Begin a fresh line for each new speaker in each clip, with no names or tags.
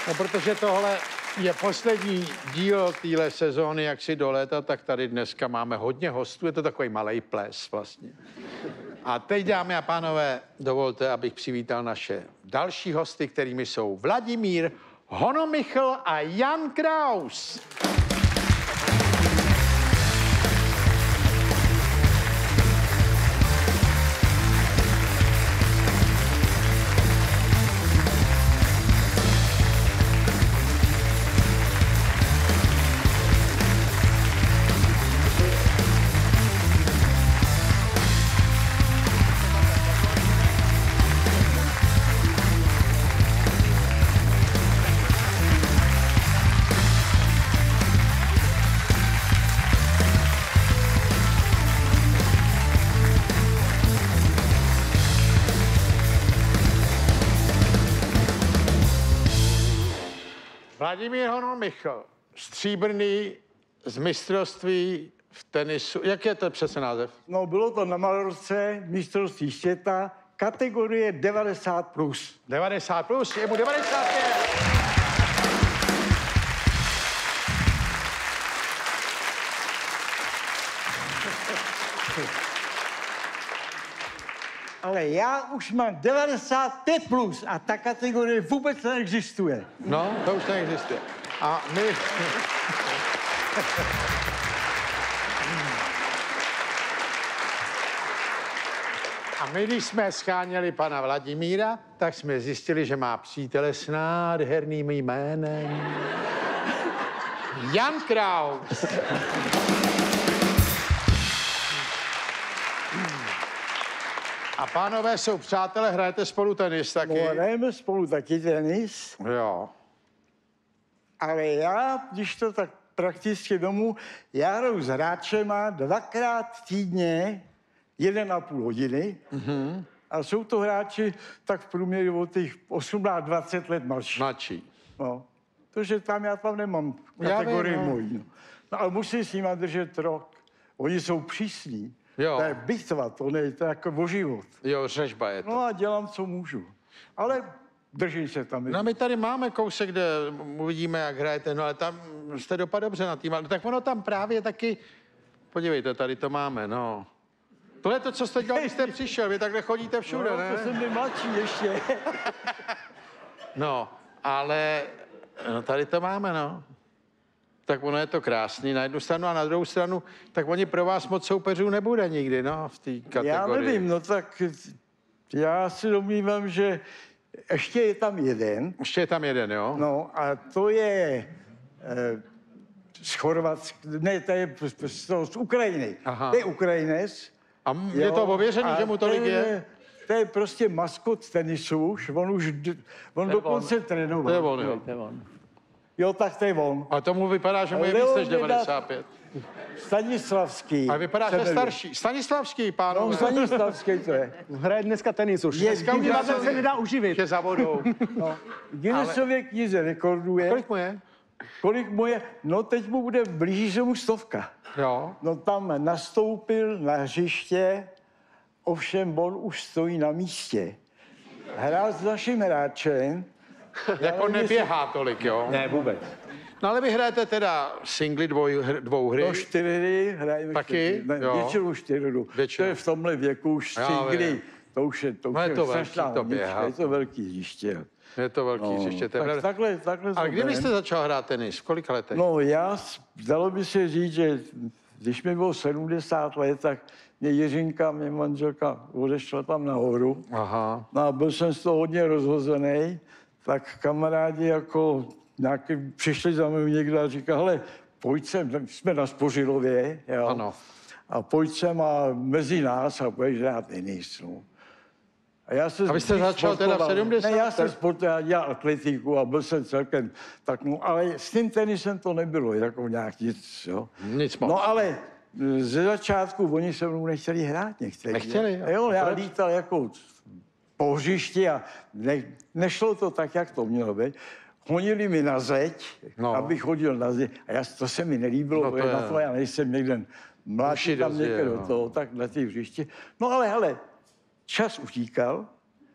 No, protože tohle je poslední díl téhle sezóny, jak si do léta, tak tady dneska máme hodně hostů. Je to takový malej ples vlastně. A teď, dámy a pánové, dovolte, abych přivítal naše další hosty, kterými jsou Vladimír Honomichl a Jan Kraus. Vladimír Honomichl, stříbrný z mistrovství v tenisu. Jak je to přesně název?
No, bylo to na Malorce, mistrovství světa, kategorie 90+.
90+, je mu 95.
Ale já už mám 95+ a ta kategorie vůbec neexistuje.
No, to už neexistuje. A my... A my, když jsme scháněli pana Vladimíra, tak jsme zjistili, že má přítele s nádherným jménem. Jan Kraus. A pánové jsou přátelé, hrajete spolu tenis taky?
No, hrajeme spolu taky tenis.
Jo.
Ale já, když to tak prakticky domů, já hraju s hráčema 2krát týdně 1,5 hodiny. Mm-hmm. A jsou to hráči tak v průměru od těch 18-20 let mladší.
Mladší.
No, protože já tam nemám kategorii můj. No, ale musím s nima držet rok. Oni jsou přísní.
Jo.
To je bitva, to je jako o život.
Jo, řežba je to.
No a dělám, co můžu. Ale držím se tam.
No my tady máme kousek, kde uvidíme, jak hrajete, no ale tam jste dopadl dobře na tým. Tak ono tam právě taky, podívejte, tady to máme, no. Tohle je to, co jste dělal, když jste přišel, vy takhle chodíte všude,
no,
ne?
To jsem byl mladší ještě.
No, ale no, tady to máme, no. Tak ono je to krásný na jednu stranu a na druhou stranu, tak oni pro vás moc soupeřů nebude nikdy, no, v té kategorii.
Já nevím, no tak já si domnívám, že ještě je tam jeden.
Ještě je tam jeden, jo?
No a to je z Chorvatska, ne, to je z Ukrajiny.
Aha.
To je Ukrajinec.
A je to ověřený, že mu tolik je?
To je prostě maskot tenisu už, on dokonce trénoval.
To je on, jo.
Jo, tak to je on.
A tomu vypadá, že mu je víc než 95.
Stanislavský.
A vypadá, že starší. Stanislavský, pánové.
No, Stanislavský to je.
Hraje dneska tenis už.
Dneska
se nedá uživit.
Je za vodou.
No. Guinnessově knize rekorduje.
Kolik mu je?
Kolik mu je? No, teď mu bude, blíží se mu 100.
Jo.
No, tam nastoupil na hřiště, ovšem on už stojí na místě. Hrál s naším hráčem.
Jako neběhá tolik, jo?
Ne, vůbec.
No ale vy hrajete teda singly dvou hry.
No, 4 hry hrajeme.
Taky?
Většinou 4 hru. To je v tomhle věku už singly. To už je strašná
běhá.
Je to velký hřiště.
Je to velký hřiště.
Tak takhle
a kdy jste začal hrát tenis? V kolika letech?
No dalo by se říct, že když mi bylo 70 let, tak mě Jiřinka, mě manželka, odešla tam nahoru.
Aha.
No a byl jsem z toho hodně rozhozený, tak kamarádi jako nějaký přišli za mnou někdo a říkal, hele, pojď sem, jsme na Spořilově, jo.
Ano.
A pojď sem a mezi nás a budeš hrát tenis, no.
A vy jste začal teda v 70?
Ne, já jsem sportoval, dělal atletiku a byl jsem celkem tak, no, ale s tím tenisem to nebylo, jako nějak nic, jo.
Nic moc.
No ale ze začátku oni se mnou nechtěli hrát někteří.
Nechtěli?
Jo, já lítal jako po hřišti a nešlo to tak, jak to mělo být. Honili mi na zeď, abych chodil na zeď. A to se mi nelíbilo, na to já nejsem někde mladší tam někde do toho, tak na té hřišti. No ale hele, čas utíkal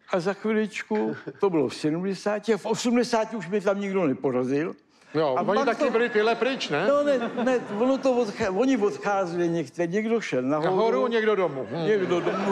A za chviličku, to bylo v 70, v 80 už mě tam nikdo neporazil.
Jo,
A
oni
pak
taky
to-
byli tyhle pryč, ne?
No ne, ono to oni odcházeli některý, někdo šel nahoru.
Nahoru, někdo domů.
Někdo domů.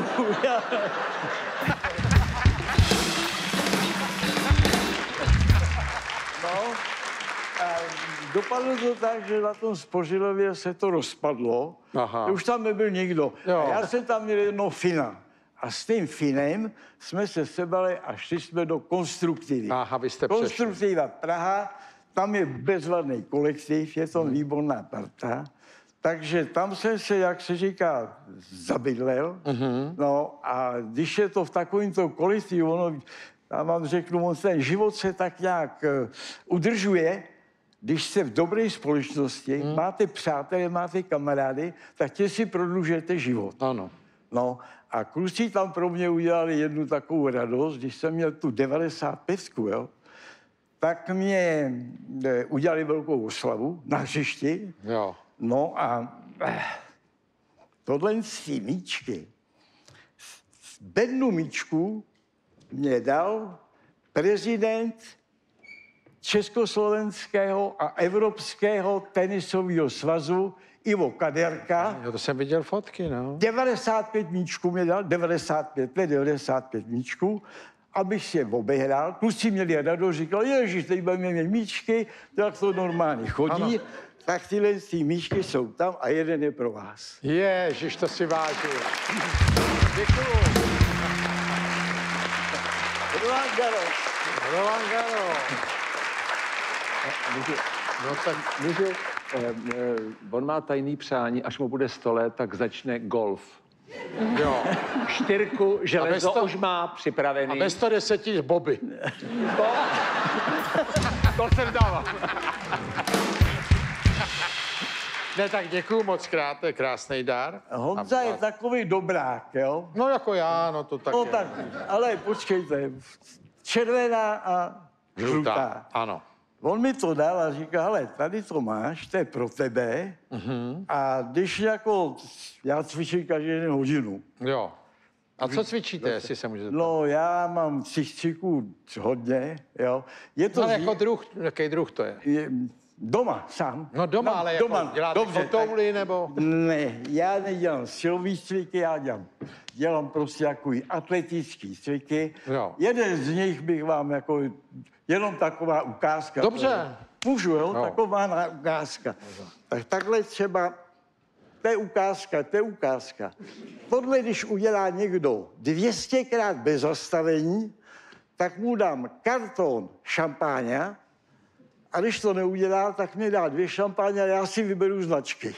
No, a dopadlo to tak, že na tom Spořilově se to rozpadlo.
Aha.
Už tam nebyl nikdo.
Jo.
A já jsem tam měl jedno Fina. A s tím Finem jsme se sebali a šli jsme do Konstruktivy.
Aha, vy jste přešli.
Konstruktiva Praha, tam je bezvadný kolektiv, je to výborná parta. Takže tam jsem se, jak se říká, zabydlel. No a když je to v takovémto kolektivu, ono, já vám řeknu, on ten život se tak nějak udržuje, když jste v dobré společnosti, máte přátelé, máte kamarády, tak tě si prodlužujete život.
Ano.
No a kluci tam pro mě udělali jednu takovou radost, když jsem měl tu 95, jo, tak mě udělali velkou oslavu na hřišti.
Jo.
No a tohle z té míčky, bednu míčku mě dal prezident Československého a Evropského tenisového svazu Ivo Kaderka.
Jo, to jsem viděl fotky, no.
95 míčků mě dal, 95 míčků, abych si je obehrál. Kluci měli radost, říkali, ježiš, teď budeme mít míčky, tak to normálně chodí. Ano. Tak tyhle míčky jsou tam a jeden je pro vás.
Ježiš, to si vážil. Děkuju.
Roland Garros.
Roland Garros. No tak
On má tajný přání, až mu bude 100 let, tak začne golf.
jo.
4 železo
to-
už má
A
připravený.
ve 110 z Bobby.
To jsem dával.
Ne, tak děkuju moc krát, to je krásný dar.
Honza je takový dobrák, jo?
No jako já, no to tak
No
je.
tak, ale počkejte, červená a žlutá.
Ano.
On mi to dal a říká, hele, tady to máš, to je pro tebe. A když jako, já cvičím každý den hodinu.
Jo. A co cvičíte, jestli se můžete?
No, já mám cvičíků hodně, jo. Je to
No, jako druh, jaký druh to je?
doma, sám.
No doma, ale
doma,
jako děláte kotouly, nebo?
Ne, já nedělám silový cviky, já dělám prostě takový atletický cviky.
Jo.
Jeden z nich bych vám jako, jenom taková ukázka.
Dobře.
Můžu, jo?
No.
Taková ukázka. Tak takhle třeba, to je ukázka. Tohle, když udělá někdo 200krát bez zastavení, tak mu dám karton šampáně, a když to neudělá, tak mi dá 2 šampáně a já si vyberu značky.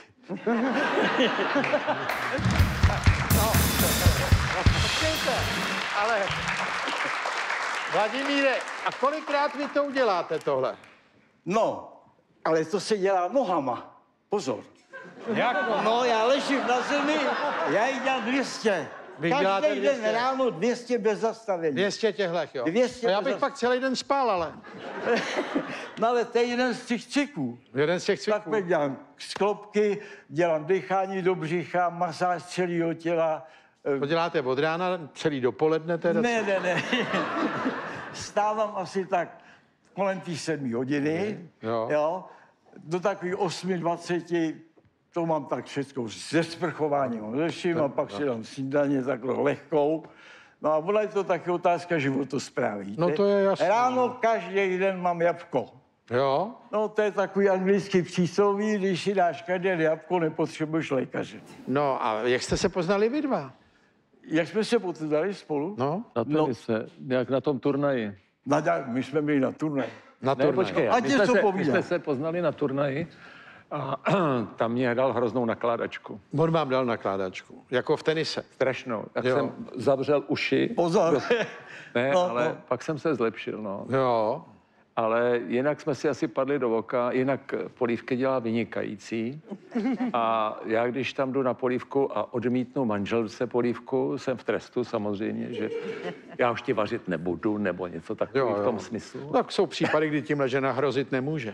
Ale, Vladimíre, a kolikrát vy to uděláte tohle?
No, ale to se dělá nohama. Pozor.
Jak?
No, já ležím na zemi, já jí dělám 200.
Vy děláte
Každý den
200?
ráno 200 bez zastavení.
200 těhlech, jo?
200
A já bych
bez-
pak celý den spal, ale.
No ale to je jeden z těch cviků.
Jeden z těch
Tak
cviků.
dělám sklopky, dělám dýchání do břicha, masáž celého těla.
To děláte od rána, celý dopoledne teda?
Ne. Stávám asi tak kolem té 7 hodiny,
Jo.
do takových 8:20, to mám tak všechno ze sprchováním řeším a pak si dám snídaně takhle lehkou. No a ona je to taky otázka životosprávy.
No to je jasné.
Ráno každý den mám jabko.
Jo?
No to je takový anglický přísloví, když si dáš každý den jabko, nepotřebuješ lékaře.
No a jak jste se poznali vy dva?
Jak jsme se potkali spolu?
No,
Na tenise, jak na tom turnaji.
My jsme byli na turnaj.
na
Ne,
turnaj.
počkej,
Ať
my
něco
jsme, se, my
povídá.
jsme se poznali na turnaji a tam mě dal hroznou nakládačku.
On vám dal nakládačku, jako v tenise.
Strašnou. Jak
Jo.
jsem zavřel uši.
Pozor.
Ne,
No,
ale
no.
pak jsem se zlepšil, no.
Jo.
Ale jinak jsme si asi padli do oka, jinak polívky dělá vynikající. A já, když tam jdu na polívku a odmítnu manželce polívku, jsem v trestu samozřejmě, že já už ti vařit nebudu, nebo něco takového v tom smyslu.
Tak jsou případy, kdy tímhle žena hrozit nemůže.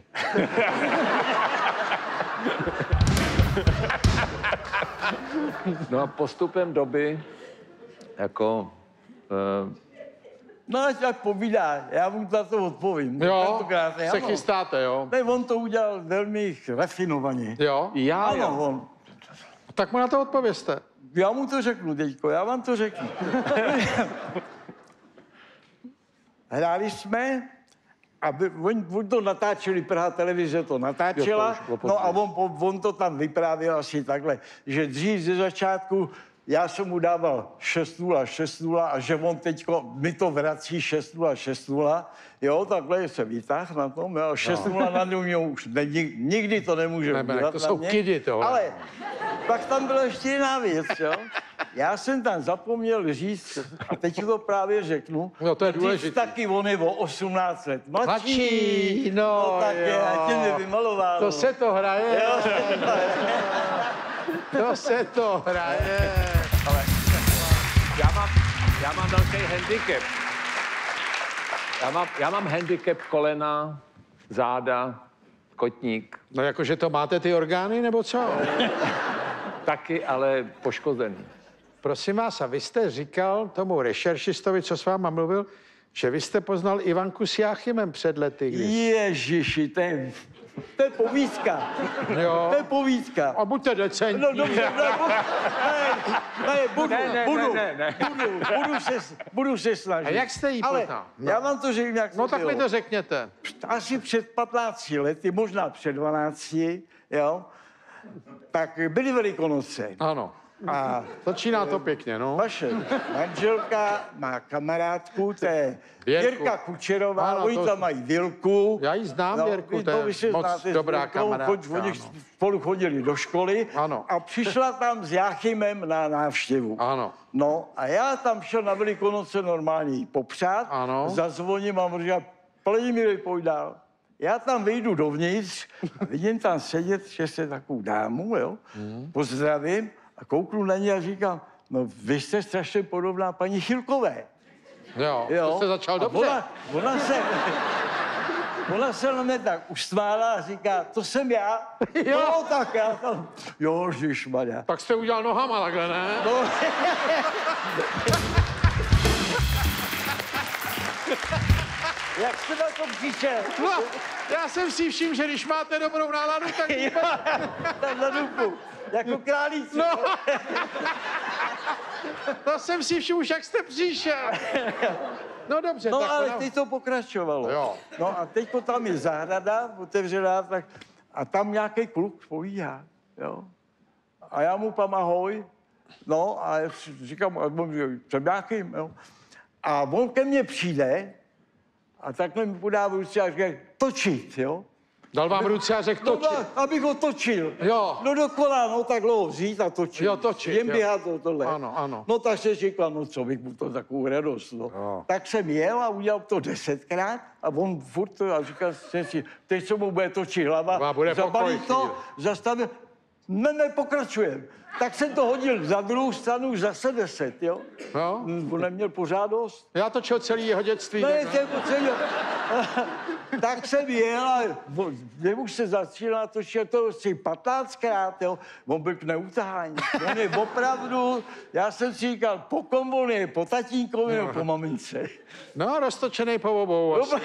No a postupem doby, jako
No, ať povídá, já mu na to odpovím.
Jo,
Tentokrát,
se
ano.
chystáte, jo?
Ne, on to udělal velmi rafinovaně.
Jo?
Ano, on.
Tak mu na to odpovězte.
Já mu to řeknu, děďko, já vám to řeknu. Hráli jsme a oni to natáčeli, Praha televize to natáčela, no a on to tam vyprávěl asi takhle, že dřív ze začátku já jsem mu dával 6-0, 6-0 a že on teďko mi to vrací 6-0, 6-0. Jo, takhle se vytáhl na tom, jo, 6-0 na mě už nikdy to nemůže udělat.
To jsou kidi tohle.
Ale pak tam byla ještě jiná věc, jo. Já jsem tam zapomněl říct, a teď to právě řeknu,
no, to je důležité.
Taky on je o 18 let
mladší. No
tak je, a tě nevymaloval.
To se to hraje.
Jo,
to se to hraje.
Ale já mám velký handicap. Já mám handicap kolena, záda, kotník.
No jakože to máte ty orgány, nebo co?
Taky, ale poškozený.
Prosím vás, a vy jste říkal tomu rešeršistovi, co s váma mluvil, že vy jste poznal Ivanku s Jáchymem před lety, když...
Ježiši, to je povídka.
Jo.
To je povídka.
A buďte decentní.
No dobře, budu se snažit.
A jak jste jí
Ale
poznal? No.
já vám to řeknu, jak
No
to
tak mi
bylo.
to řekněte.
Asi před 15 lety, možná před 12, jo, tak byly Velikonoce.
Ano.
A
Začíná to pěkně, no.
vaše manželka má kamarádku, to je Věrka Kučerová,
Ano,
oni
to-
tam mají Vilku.
Já ji znám, Věrku, to je
vy se
moc
znáte s
dobrá
Věrkou,
kamarádka,
Oni
ano.
spolu chodili do školy
Ano.
a přišla tam s Jáchymem na návštěvu.
Ano.
No a já tam šel na Velikonoce normálně jí popřát,
Ano.
zazvoním a on říká, Vladimíre, pojď dál. Já tam vyjdu dovnitř a vidím tam sedět ještě takovou dámu, jo, pozdravím a kouknu na ní a říkám, no vy jste strašně podobná paní Chilkové.
Jo,
Jo.
to jste začal
A
dobře.
Ona se na mě tak usmála a říká, to jsem já.
Jo.
No tak já tam, jo, žišmarja.
Tak jste udělal nohama takhle, ne?
No. Jak jste na to přišel?
No, já jsem si všiml, že když máte dobrou náladu, tak...
Tam na dupu, jako králíci.
No. To jsem si všiml už, jak jste přišel. No dobře,
No
tak
ale
ona-
teď to pokračovalo.
Jo.
No a teď tam je zahrada otevřená, tak, a tam nějaký kluk povídá, jo. A já mu pam ahoj, no a říkám, jsem nějakým, jo. A on ke mně přijde a takhle mi podá v ruce a říká, točit, jo.
Dal vám ruce a řekl
No,
točit.
abych ho točil.
Jo.
No dokola, no tak dlouho vzít a točit.
Jo, točit,
Jen
jo.
běhat tohle.
Ano, ano.
No tak se říkal, no co bych mu to takovou radost, no.
Jo.
Tak jsem jel a udělal to 10krát a on furt to, a říkal jsem si, teď se mu bude točit hlava,
Bude
zabalí
pokoj
to,
chvíli.
zastavil, ne, pokračujem. Tak jsem to hodil za druhou stranu už zase 10, jo.
No.
On neměl pořád dost.
Já točil celý jeho dětství.
Ne,
takhle.
to je potřeba. Tak jsem jel a už se začínal točit to asi 15krát, jo. On byl k neutahání. On je opravdu, já jsem si říkal, po kom on je, po tatínkovi nebo po mamince.
No, roztočený po obou. Asi.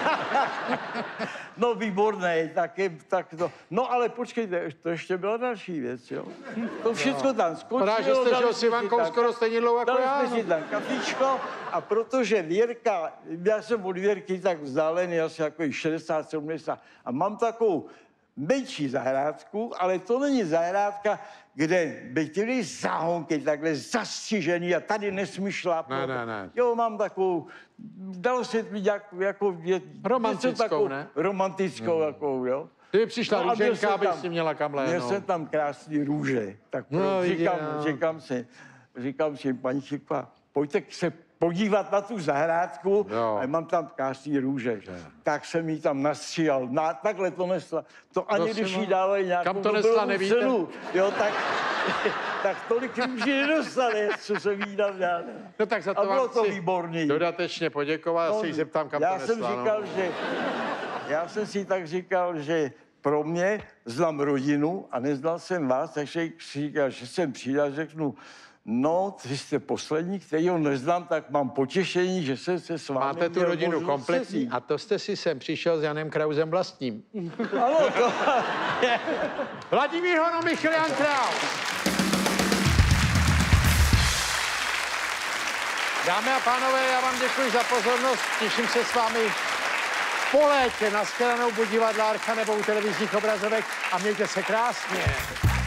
No výborný, tak to. No ale počkejte, to ještě byla další věc, jo. To všechno tam skočilo.
Právě, že jste
dali
žil s
jsme si
Ivankou
tam-
skoro stejně dlouho jako
Dali
já.
jsme
no.
si tam kafičko a protože Věrka, já jsem od Věrky tak vzdálený asi jako 60-70 a mám takovou menší zahrádku, ale to není zahrádka, kde by chtěli záhonky takhle zastřižený a tady nesmíš šlápnout.
Ne.
Jo, mám takovou, dalo se být jako
Romantickou,
něco takovou,
ne?
Romantickou, jako, jo.
Kdyby přišla
No a měl
růženka,
jsem
abych
tam-
si měla kam
Měl
léhnout.
jsem tam krásný růže, tak
No,
říkám si, paní Šikva, pojďte se podívat na tu zahrádku,
Jo.
a mám tam krásný růže. Tak jsem jí tam nastříhal, takhle to nesla. To ani
Prosím
když jí
vás.
dávají nějakou
Kam to nesla,
dobrou
nevíte?
cenu, jo, tak tolik růží nedostane, co jsem jí dal.
No tak za to
A bylo
vám
to
chci
výborný.
dodatečně poděkovat. Já se jí zeptám, kam to
já
nesla.
jsem říkal, že já jsem si tak říkal, že pro mě znám rodinu a neznal jsem vás, takže si říkal, že jsem přijde a řeknu, No, vy jste poslední, který ho neznám, tak mám potěšení, že jsem se s vámi
Máte tu
měl
rodinu
možnost
kompletní
sezít.
a to jste si sem přišel s Janem Krausem vlastním.
Ano, to...
Vladimír Hono, Michal Jan Král. Dámy a pánové, já vám děkuji za pozornost. Těším se s vámi po létě na shledanou buď divadla Archa nebo u televizních obrazovek a mějte se krásně.